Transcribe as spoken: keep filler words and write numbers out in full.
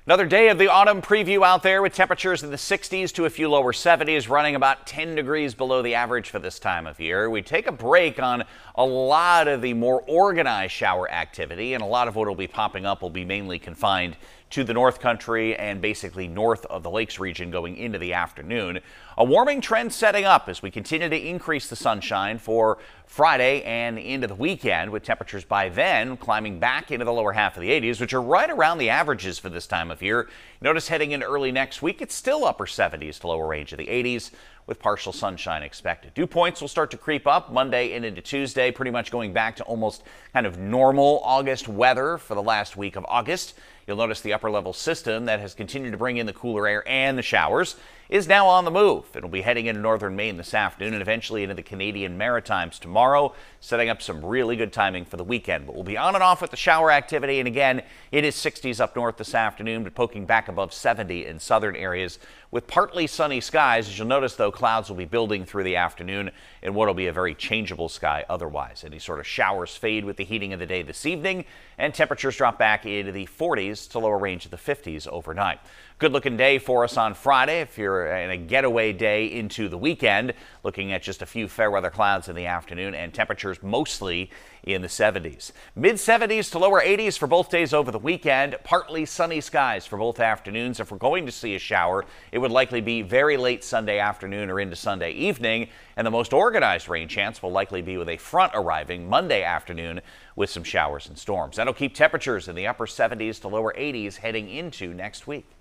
Another day of the autumn preview out there with temperatures in the sixties to a few lower seventies, running about ten degrees below the average for this time of year. We take a break on a lot of the more organized shower activity, and a lot of what will be popping up will be mainly confined to the North Country and basically north of the Lakes region going into the afternoon. A warming trend setting up as we continue to increase the sunshine for Friday and into the weekend, with temperatures by then climbing back into the lower half of the eighties, which are right around the averages for this time of year. Notice heading into early next week, it's still upper seventies to lower range of the eighties, with partial sunshine expected. Dew points will start to creep up Monday and into Tuesday, pretty much going back to almost kind of normal August weather for the last week of August. You'll notice the upper level system that has continued to bring in the cooler air and the showers is now on the move. It'll be heading into northern Maine this afternoon and eventually into the Canadian Maritimes tomorrow, setting up some really good timing for the weekend. But we'll be on and off with the shower activity, and again, it is sixties up north this afternoon, but poking back above seventy in southern areas with partly sunny skies. As you'll notice, though, clouds will be building through the afternoon in what will be a very changeable sky otherwise. Any sort of showers fade with the heating of the day this evening, and temperatures drop back into the forties to lower range of the fifties overnight. Good looking day for us on Friday if you're in a getaway day into the weekend, looking at just a few fair weather clouds in the afternoon and temperatures mostly in the seventies. Mid seventies to lower eighties for both days over the weekend. Partly sunny skies for both afternoons. If we're going to see a shower, it would likely be very late Sunday afternoon or into Sunday evening, and the most organized rain chance will likely be with a front arriving Monday afternoon with some showers and storms. That'll keep temperatures in the upper seventies to lower eighties heading into next week.